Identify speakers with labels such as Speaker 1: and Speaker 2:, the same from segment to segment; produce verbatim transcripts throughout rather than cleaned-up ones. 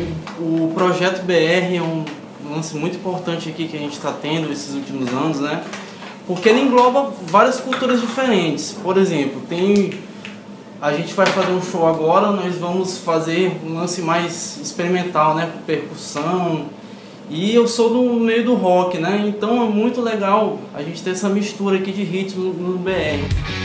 Speaker 1: o Projeto B R é um lance muito importante aqui que a gente está tendo esses últimos anos, né? Porque ele engloba várias culturas diferentes. Por exemplo, tem... a gente vai fazer um show agora, nós vamos fazer um lance mais experimental, né? Com percussão. E eu sou do meio do rock, né? Então é muito legal a gente ter essa mistura aqui de ritmo no B R.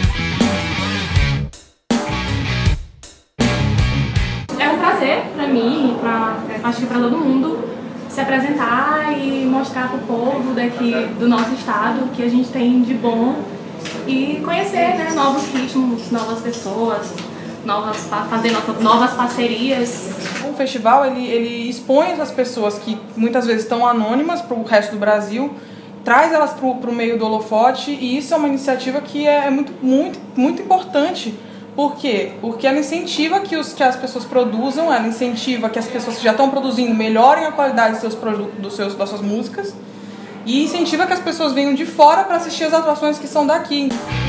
Speaker 2: É um prazer para mim, pra, acho que para todo mundo, se apresentar e mostrar para o povo daqui do nosso estado o que a gente tem de bom e conhecer, né, novos ritmos, novas pessoas, novas, fazer nossas, novas parcerias.
Speaker 3: O festival ele, ele expõe as pessoas que muitas vezes estão anônimas para o resto do Brasil, traz elas para o meio do holofote, e isso é uma iniciativa que é muito, muito, muito importante. Por quê? Porque ela incentiva que, os, que as pessoas produzam, ela incentiva que as pessoas que já estão produzindo melhorem a qualidade dos seus produtos, dos seus, das suas músicas, e incentiva que as pessoas venham de fora para assistir as atrações que são daqui.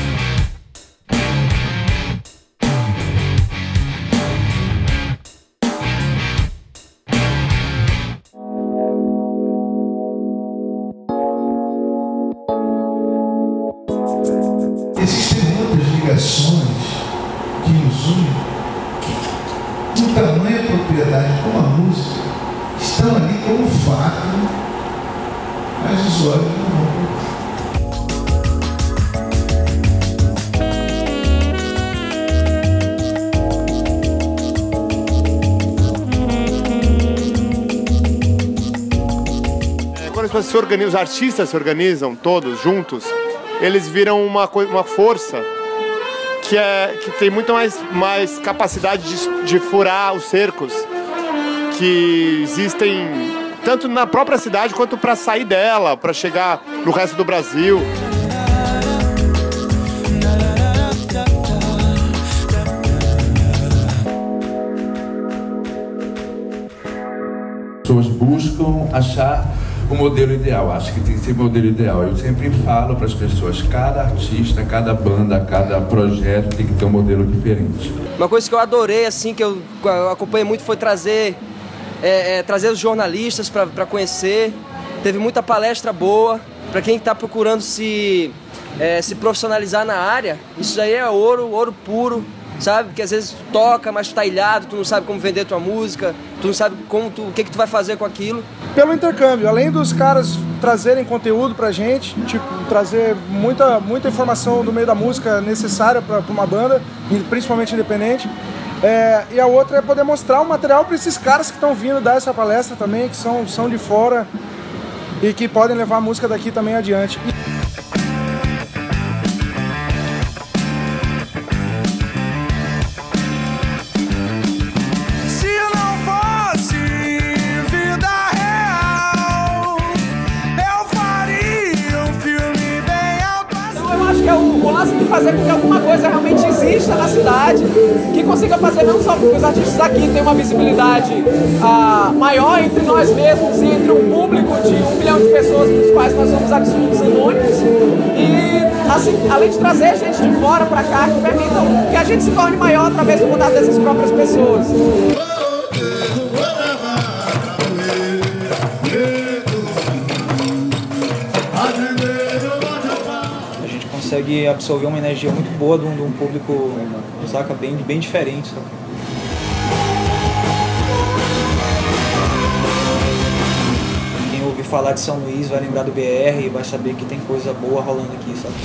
Speaker 4: Existem muitas ligações que nos unem, com tamanha propriedade como a música, estão ali como fato, mas os olhos não vão.
Speaker 5: Quando as pessoas se organizam, os artistas se organizam todos juntos, eles viram uma, uma força que, é, que tem muito mais, mais capacidade de, de furar os cercos que existem tanto na própria cidade quanto para sair dela, para chegar no resto do Brasil.
Speaker 6: As pessoas buscam achar o modelo ideal, acho que tem que ser o modelo ideal. Eu sempre falo para as pessoas, cada artista, cada banda, cada projeto tem que ter um modelo diferente.
Speaker 7: Uma coisa que eu adorei, assim, que eu acompanhei muito, foi trazer, é, é, trazer os jornalistas para conhecer. Teve muita palestra boa, para quem está procurando se, é, se profissionalizar na área. Isso aí é ouro, ouro puro. Sabe? Porque às vezes tu toca, mas tu tá ilhado, tu não sabe como vender tua música, tu não sabe como tu, o que que tu vai fazer com aquilo.
Speaker 8: Pelo intercâmbio, além dos caras trazerem conteúdo pra gente, tipo, trazer muita, muita informação do meio da música necessária pra, pra uma banda, principalmente independente, é, e a outra é poder mostrar o material pra esses caras que estão vindo dar essa palestra também, que são, são de fora e que podem levar a música daqui também adiante.
Speaker 3: É o lance de fazer com que alguma coisa realmente exista na cidade, que consiga fazer não só com que os artistas aqui tenham uma visibilidade ah, maior entre nós mesmos e entre um público de um milhão de pessoas dos quais nós somos absolutos anônimos, e assim, além de trazer gente de fora para cá que permitam que a gente se torne maior através do contato dessas próprias pessoas.
Speaker 9: Consegue absorver uma energia muito boa de um, de um público, saca, bem, bem diferente, saca? Quem ouvir falar de São Luís vai lembrar do B R e vai saber que tem coisa boa rolando aqui, saca?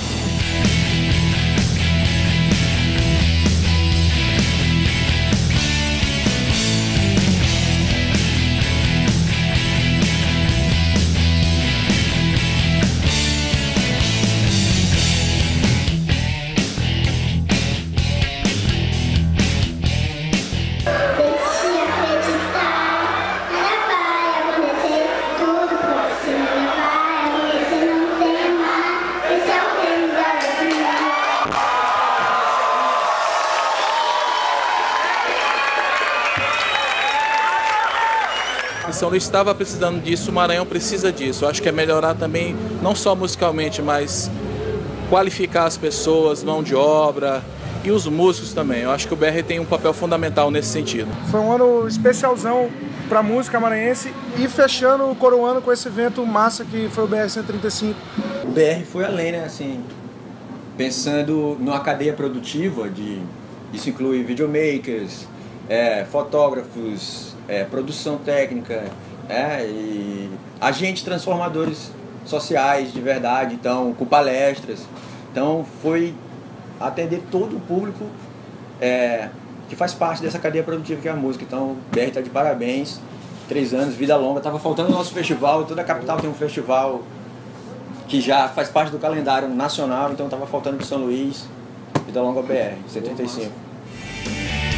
Speaker 10: São Luís estava precisando disso, o Maranhão precisa disso. Eu acho que é melhorar também, não só musicalmente, mas qualificar as pessoas, mão de obra e e os músicos também. Eu acho que o B R tem um papel fundamental nesse sentido.
Speaker 8: Foi um ano especialzão para a música maranhense e fechando, coroando com esse evento massa que foi o B R cento e trinta e cinco.
Speaker 11: O B R foi além, né? Assim, pensando numa cadeia produtiva, de, isso inclui videomakers, é, fotógrafos, é, produção técnica, é, e agentes transformadores sociais de verdade, então, com palestras. Então, foi atender todo o público é, que faz parte dessa cadeia produtiva que é a música. Então, o B R está de parabéns, três anos, vida longa. Estava faltando o nosso festival, toda a capital tem um festival que já faz parte do calendário nacional, então estava faltando de São Luís, vida longa B R, setenta e cinco.